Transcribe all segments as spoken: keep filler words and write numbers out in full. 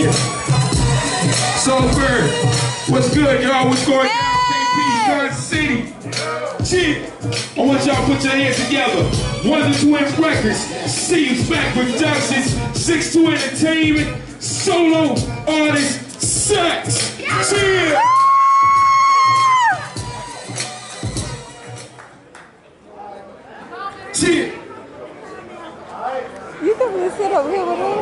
Yeah. Songbird, what's good, y'all? What's going on? K P, Garden City. Shit. I want y'all to put your hands together. Wonder Twins Records, Steve's Back Productions, six two Entertainment, solo artist, Sax. Cheer. Cheer. You can really sit over here with him.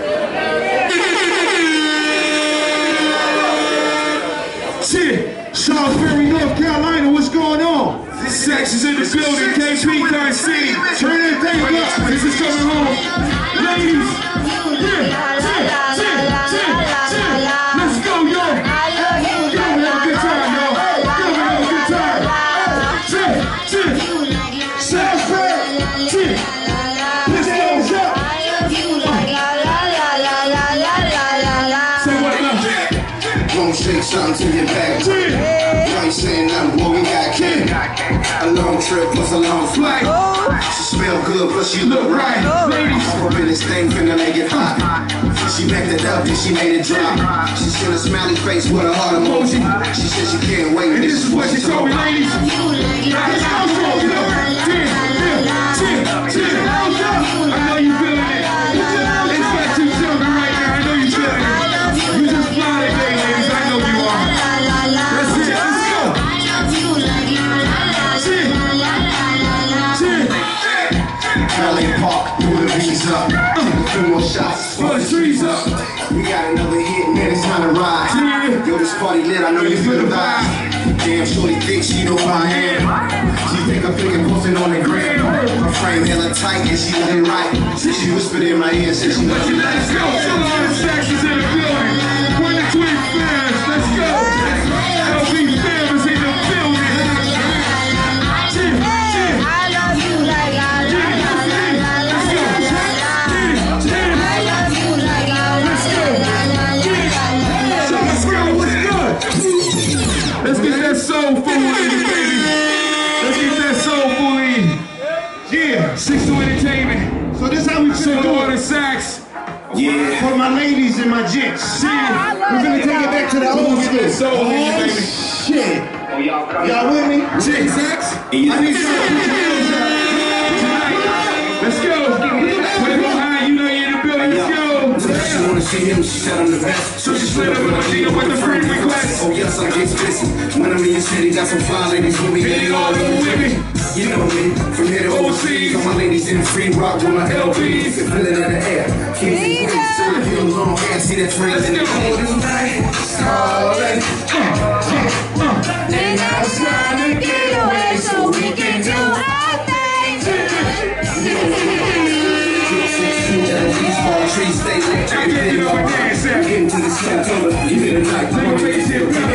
Cheer. Salisbury, North Carolina, what's going on? This Sax is in the building, K P, Garden City. Turn that thing up. This is coming home. Ladies, yeah, yeah, yeah, yeah, yeah. Let's go, yo. Go, have a good time, yo. Go, have a good time. Cheer, cheer. Salisbury, cheer. Let's go, yo. Say what now? Won't shake something to your back. You ain't saying nothing, boy, we got king. A long trip plus a long flight. She smell good, but she look right. Ladies, up in this thing, finna make it hot. She backed it up, then she made it drop. She sent a smiley face with a heart emoji. She said she can't wait. And this is what she told me, ladies. Let's go, yo. Cheer, cheer, cheer. I know you feeling it. It's got you jumping right now. I know you feeling it. You just fly today, ladies. I know you are. That's it. Let's go. Cheer. Cheer. Valley Park, through the V's up. A few more shots. Blow the trees up. We got another hit, man, it's time to ride. Yo, this party lit, I know you feel the vibe. Damn, shorty thinks she know who I am. She think I'm thinking posting on the gram. Her frame hella tight and she looking right. She whispered in my ear, said she Let's go. Let's go. Some of the Sax is in the building. Wonder Twins fans, let's go. L B fam is in the building. Cheer, cheer. I love you like I love you. Let's go. Cheer, cheer. I love you like I Let's go. So let's go. What's good? Let's get that soul food in, baby. Let's get that soul food in. Yeah. six two Entertainment. So this how we Solo feel artist Sax. Yeah. for my ladies and my gents. Cheer. We're gonna take it back to the old school. Soul in, baby. Shit. Y'all with me? Cheer, Sax. I need some. Let's go. Put it behind you, know you're in the building. Let's go. She wanna see him, she said I'm the best. So she slid up with my Gina with the friend request. Oh yes, I get busy. When I'm in your city, got some fly ladies with me. Hit it all over with me. You know me, from here to overseas. All my ladies in free rock with my L Bs. Feel it in the air. Keep it crazy, so if you long hair, see that friends in the cold tonight. Starlight. And now it's time to get away so we can do our thing. Small trees stay lit. Get it on dance, Sax. Get into the September, give it a night. Let me raise it better.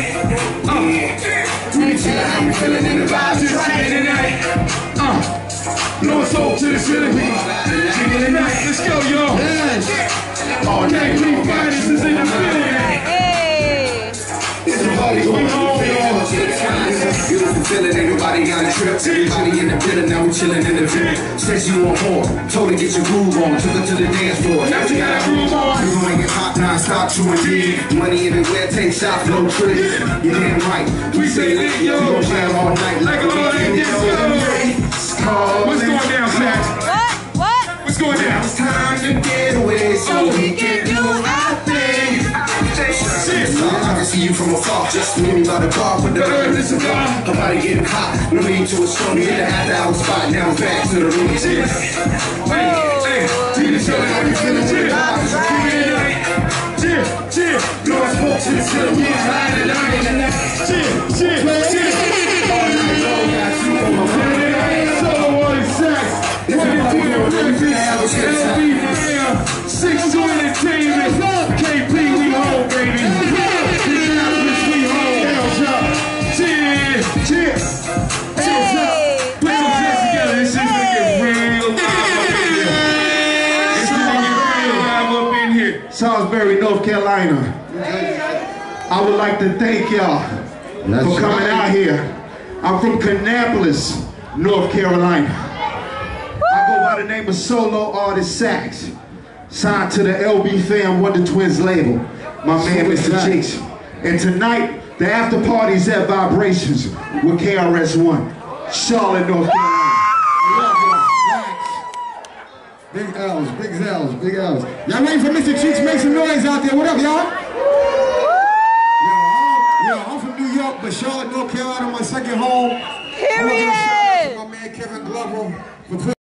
How we feeling in the vibes tonight? Uh, blow us over to the ceiling. Jiggle tonight. Let's go, y'all. All day, Lee Finest is in the building. Hey. It's a party going on. Beautiful feeling, ain't nobody on the trip. Everybody in the building, now we chilling in the villa. Says you on horn, told her get your groove on. Took her to the dance floor, now she got a groove on. We gon' make it hot non-stop, true indeed. Money everywhere, take shots, no tricks. You damn right, we say lit, yo. We gon' jam all night like a weekend. What's going down, Sax? What? What? What's going down? It's time to get away so we can do our thing. I can see you from afar, just meet me by the bar with the earth and cigar. Her body getting hot, no need to a storm. Hit the after hour spot, now it's back to the room. Cheer. Hey, hey, cheer, cheer, how you feeling? Cheer. Cheer, cheer. Blow us smoke to the ceiling, we ain't hiding tonight. Cheer, cheer, cheer. All night long, got you on my mind. Solo artist Sax. Wonder Twins Records. L B fam. six two Entertainment. K P, we home, baby. Indianapolis, we home. Cheer, cheer. Cheers up. Put some hands together. This shit's gonna get real live up in here. It's gonna get real live up in here. Salisbury, North Carolina. I would like to thank y'all for coming out here. I'm from Kannapolis, North Carolina. I go by the name of Solo Artist Sax. signed to the L B Fam Wonder Twins label. My man, Mister Jakes. And tonight, the after party's at Vibrations with K R S One, Charlotte, North Carolina. Big L's, big L's, big L's. Y'all waiting for Mister Cheeks? Make some noise out there. What up, y'all? Yo, I'm from New York, but Charlotte, North Carolina, my second home. Period. My man Kevin Glover for